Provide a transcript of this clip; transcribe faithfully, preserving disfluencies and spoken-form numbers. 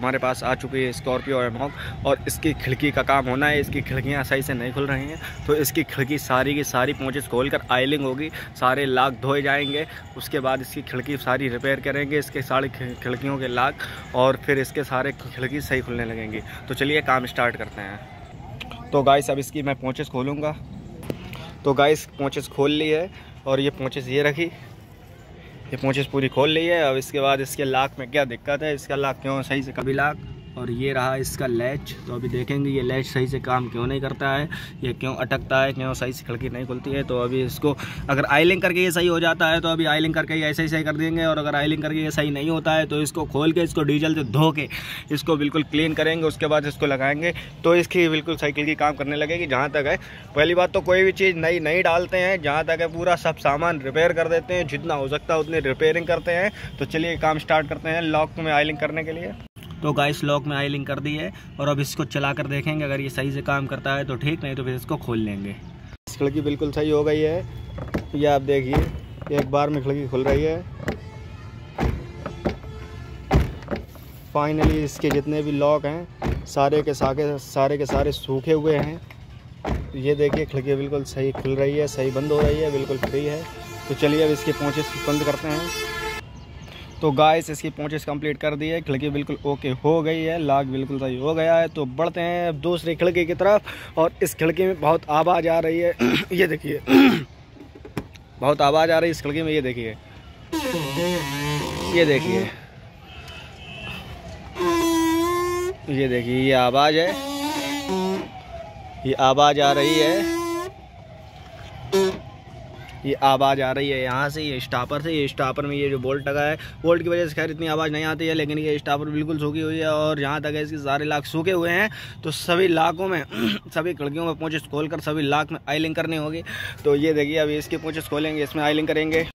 हमारे पास आ चुकी है स्कॉर्पियो एमॉग और इसकी खिड़की का काम होना है। इसकी खिड़कियां सही से नहीं खुल रही हैं, तो इसकी खिड़की सारी की सारी पोंचेस खोलकर आयलिंग होगी, सारे लाक धोए जाएंगे। उसके बाद इसकी खिड़की सारी रिपेयर करेंगे, इसके सारी खिड़कियों के लाक, और फिर इसके सारे खिड़की सही खुलने लगेंगी। तो चलिए काम स्टार्ट करते हैं। तो गाइस अब इसकी मैं पोंचेस खोलूँगा। तो गाइस पोंचेस खोल ली है और ये पोंचेस ये रखी, ये पोंचेस पूरी खोल ली है। अब इसके बाद इसके लाक में क्या दिक्कत है, इसका लाक क्यों सही से कभी लाक, और ये रहा इसका लैच। तो अभी देखेंगे ये लैच सही से काम क्यों नहीं करता है, ये क्यों अटकता है, क्यों सही से खिड़की नहीं खुलती है। तो अभी इसको अगर आयलिंग करके ये सही हो जाता है तो अभी आयलिंग करके ये ऐसे ही सही कर देंगे, और अगर आयलिंग करके ये सही नहीं होता है तो इसको खोल के इसको डीजल से धो के इसको बिल्कुल क्लीन करेंगे। उसके बाद इसको लगाएंगे तो इसकी बिल्कुल साइकिल की काम करने लगेगी। जहाँ तक है पहली बात तो कोई भी चीज़ नई नहीं डालते हैं, जहाँ तक है पूरा सब सामान रिपेयर कर देते हैं, जितना हो सकता है उतनी रिपेयरिंग करते हैं। तो चलिए काम स्टार्ट करते हैं लॉक में आयलिंग करने के लिए। तो गाइस लॉक में आयलिंग कर दी है और अब इसको चला कर देखेंगे, अगर ये सही से काम करता है तो ठीक, नहीं तो फिर इसको खोल लेंगे। इस खिड़की बिल्कुल सही हो गई है, ये आप देखिए एक बार में खिड़की खुल रही है। फाइनली इसके जितने भी लॉक हैं सारे के सारे सारे के सारे सूखे हुए हैं। ये देखिए खिड़की बिल्कुल सही खुल रही है, सही बंद हो रही है, बिल्कुल फ्री है। तो चलिए अब इसके पोंचेस बंद करते हैं। तो गाइस इसकी पोंचेस कंप्लीट कर दी है, खिड़की बिल्कुल ओके हो गई है, लाक बिल्कुल सही हो गया है। तो बढ़ते हैं अब दूसरी खिड़की की तरफ, और इस खिड़की में बहुत आवाज़ आ रही है ये देखिए बहुत आवाज़ आ रही है इस खिड़की में, ये देखिए ये देखिए ये देखिए ये आवाज़ है, ये आवाज़ आ रही है, ये आवाज़ आ रही है यहाँ से, ये स्टापर से। ये स्टापर में ये जो बोल्ट लगा है, बोल्ट की वजह से खैर इतनी आवाज़ नहीं आती है, लेकिन ये स्टापर बिल्कुल सूखी हुई है। और जहाँ तक है इसके सारे लाक सूखे हुए हैं, तो सभी लाकों में सभी खिड़कियों में पोंचेस खोलकर सभी लाक में आयलिंग करनी होगी। तो ये देखिए अभी इसकी पोंचेस खोलेंगे, इसमें आयलिंग करेंगे।